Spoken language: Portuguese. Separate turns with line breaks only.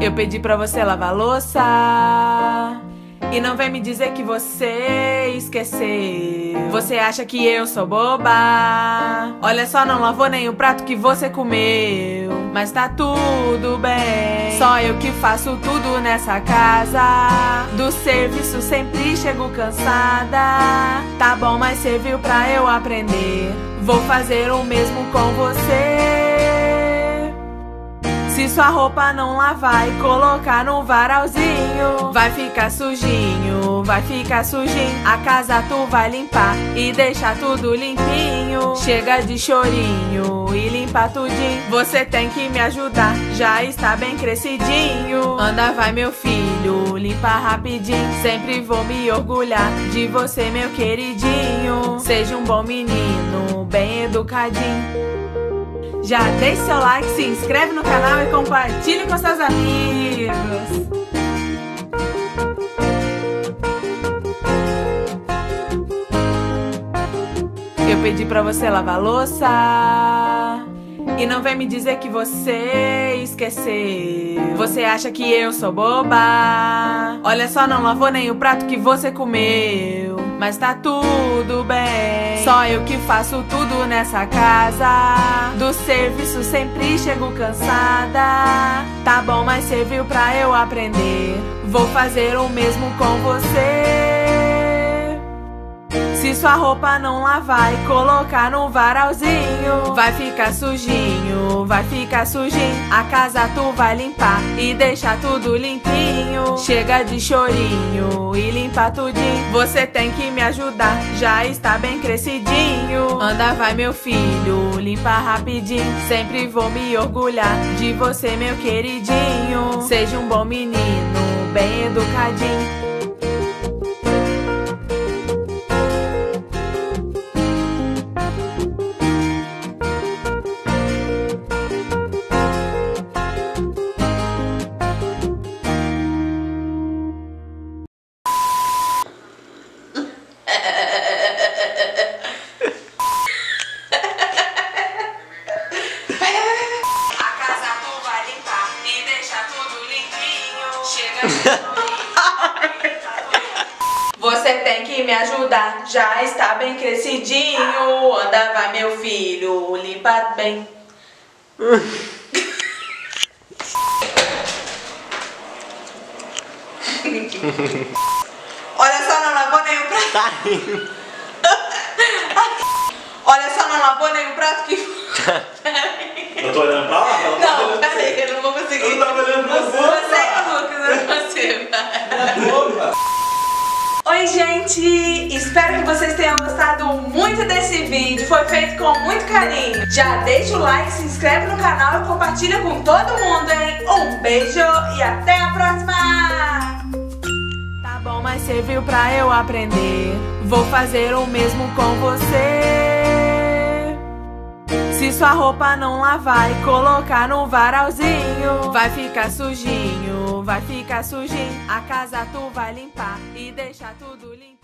Eu pedi pra você lavar a louça e não vem me dizer que você esqueceu. Você acha que eu sou boba? Olha só, não lavou nem o prato que você comeu. Mas tá tudo bem, só eu que faço tudo nessa casa. Do serviço sempre chego cansada. Tá bom, mas serviu pra eu aprender. Vou fazer o mesmo com você. Se sua roupa não lavar e colocar no varalzinho, vai ficar sujinho, vai ficar sujinho. A casa tu vai limpar e deixar tudo limpinho. Chega de chorinho e limpa tudinho. Você tem que me ajudar, já está bem crescidinho. Anda vai meu filho, limpa rapidinho. Sempre vou me orgulhar de você, meu queridinho. Seja um bom menino, bem educadinho. Já deixe seu like, se inscreve no canal e compartilhe com seus amigos. Eu pedi pra você lavar a louça e não vem me dizer que você esqueceu. Você acha que eu sou boba? Olha só, não lavou nem o prato que você comeu. Mas tá tudo bem, só eu que faço tudo nessa casa. Do serviço sempre chego cansada. Tá bom, mas serviu pra eu aprender. Vou fazer o mesmo com você. Se sua roupa não lavar e colocar no varalzinho, vai ficar sujinho, vai ficar sujinho. A casa tu vai limpar e deixar tudo limpinho. Chega de chorinho e limpa tudinho. Você tem que me ajudar, já está bem crescidinho. Anda vai meu filho, limpa rapidinho. Sempre vou me orgulhar de você, meu queridinho. Seja um bom menino, bem educadinho. Você tem que me ajudar, já está bem crescidinho. Anda vai meu filho, limpa bem. Olha só, não lavou nem o prato. Olha só, não lavou nem o prato que...
Eu tô olhando pra lá?
Não, peraí, eu não vou conseguir.
Eu tava olhando pra você.
Você e o Lucas, eu não consigo. Oi gente, espero que vocês tenham gostado muito desse vídeo, foi feito com muito carinho. Já deixa o like, se inscreve no canal e compartilha com todo mundo, hein? Um beijo e até a próxima! Tá bom, mas serviu pra eu aprender. Vou fazer o mesmo com você. Se sua roupa não lavar e colocar no varalzinho, vai ficar sujinho, vai ficar sujinho. A casa tu vai limpar e deixar tudo limpo.